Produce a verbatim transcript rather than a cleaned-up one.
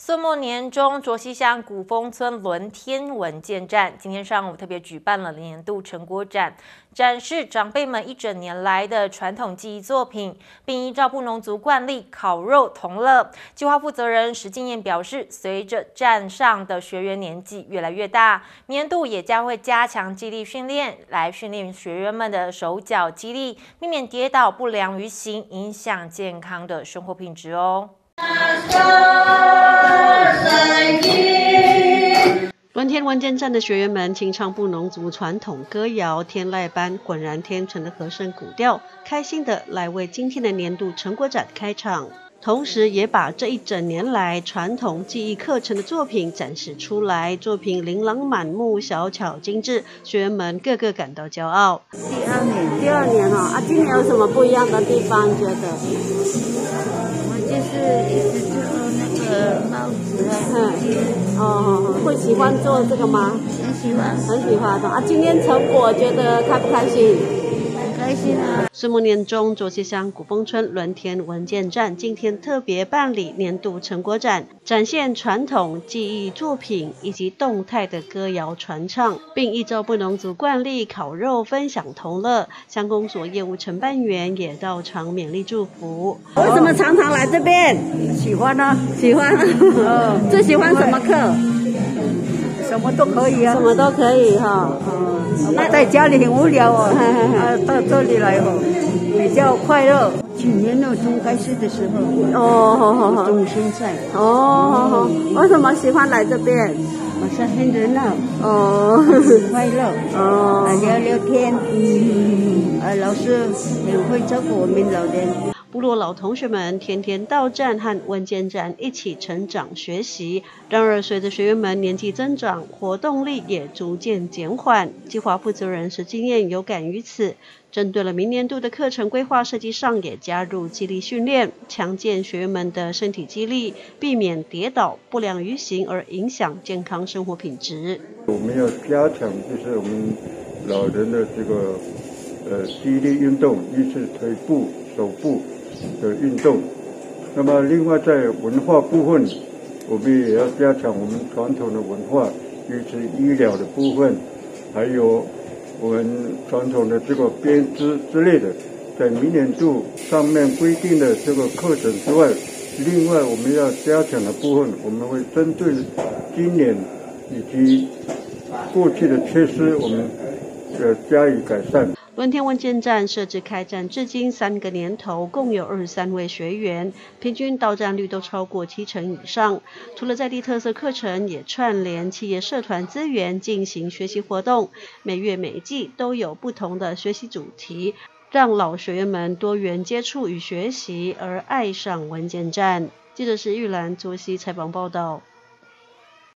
岁末年中，卓溪乡古峰村轮天文建站今天上午特别举办了年度成果展，展示长辈们一整年来的传统技艺作品，并依照布农族惯例烤肉同乐。计划负责人石敬燕表示，随着站上的学员年纪越来越大，明年度也将会加强肌力训练，来训练学员们的手脚肌力，避免跌倒、不良于行，影响健康的生活品质哦。 轮天文建站的学员们清唱布农族传统歌谣《天籁班》，浑然天成的和声古调，开心的来为今天的年度成果展开场，同时也把这一整年来传统技艺课程的作品展示出来，作品琳琅满目，小巧精致，学员们个个感到骄傲。 第二年，第二年哦，啊，今年有什么不一样的地方？觉得？ 我就是一直做那个帽子啊， 嗯，哦，会喜欢做这个吗？ 很喜欢， 很喜欢的啊。今天成果觉得开不开心？ 很开心啊。 岁末年中，卓溪乡古峰村轮天文建站今天特别办理年度成果展，展现传统技艺作品以及动态的歌谣传唱，并依照布农族惯例烤肉分享同乐。乡公所业务承办员也到场勉励祝福。 为什么常常来这边？ 喜欢啊， 喜欢。 嗯， 最喜欢什么课？ 什么都可以啊， 什么都可以哈。 嗯，那在家里很无聊哦，啊，到这里来哦，比较快乐。去年呢，从开始的时候， 哦，好好好， 从现在， 哦，好好。为什么喜欢来这边？ 马上很热闹， 哦， 快乐， 哦， 聊聊天，嗯，啊，老师很会照顾我们老人。 部落老同学们天天到站和文建站一起成长学习，然而随着学员们年纪增长，活动力也逐渐减缓。计划负责人石经验有感于此，针对了明年度的课程规划设计上也加入肌力训练，强健学员们的身体肌力，避免跌倒、不良于行而影响健康生活品质。 我们要加强就是我们老人的这个呃肌力运动，一是腿部、手部的运动，那么另外在文化部分，我们也要加强我们传统的文化，于是医疗的部分，还有我们传统的这个编织之类的，在明年度上面规定的这个课程之外，另外我们要加强的部分，我们会针对今年以及过去的缺失，我们呃加以改善。 轮天文建站设置开站至今三个年头，共有二十三位学员，平均到站率都超过七成以上。除了在地特色课程，也串联企业社团资源进行学习活动，每月每季都有不同的学习主题，让老学员们多元接触与学习，而爱上文建站。记者是玉兰卓溪采访报道。